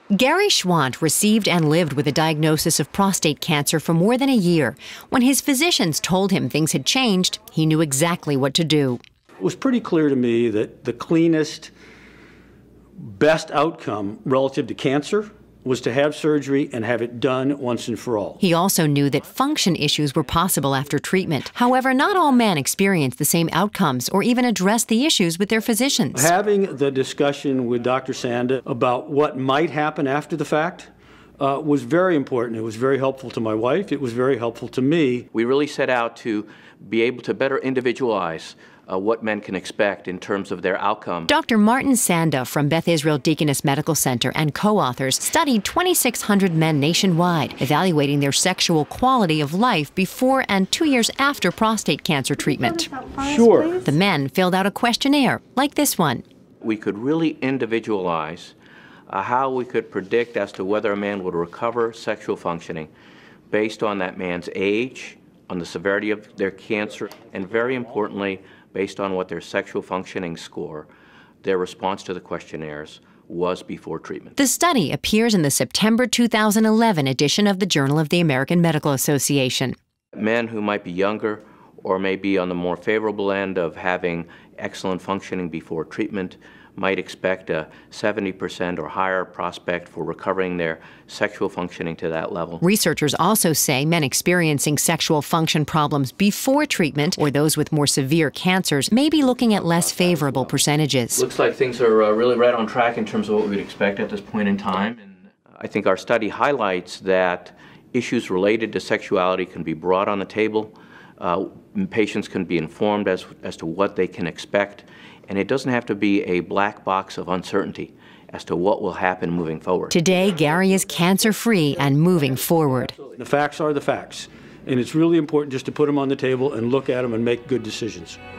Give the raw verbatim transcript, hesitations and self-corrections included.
Gary Schwant received and lived with a diagnosis of prostate cancer for more than a year. When his physicians told him things had changed, he knew exactly what to do. It was pretty clear to me that the cleanest, best outcome relative to cancer was to have surgery and have it done once and for all. He also knew that function issues were possible after treatment. However, not all men experience the same outcomes or even address the issues with their physicians. Having the discussion with Doctor Sanda about what might happen after the fact uh, was very important. It was very helpful to my wife. It was very helpful to me. We really set out to be able to better individualize Uh, what men can expect in terms of their outcome. Doctor Martin Sanda from Beth Israel Deaconess Medical Center and co-authors studied twenty-six hundred men nationwide, evaluating their sexual quality of life before and two years after prostate cancer treatment. Sure. The men filled out a questionnaire, like this one. We could really individualize uh, how we could predict as to whether a man would recover sexual functioning based on that man's age, on the severity of their cancer, and very importantly, based on what their sexual functioning score, their response to the questionnaires, was before treatment. The study appears in the September two thousand eleven edition of the Journal of the American Medical Association. Men who might be younger or may be on the more favorable end of having excellent functioning before treatment might expect a seventy percent or higher prospect for recovering their sexual functioning to that level. Researchers also say men experiencing sexual function problems before treatment or those with more severe cancers may be looking at less favorable percentages. Looks like things are uh, really right on track in terms of what we'd expect at this point in time. And I think our study highlights that issues related to sexuality can be brought on the table. Uh, patients can be informed as, as to what they can expect. And it doesn't have to be a black box of uncertainty as to what will happen moving forward. Today, Gary is cancer-free and moving forward. The facts are the facts, and it's really important just to put them on the table and look at them and make good decisions.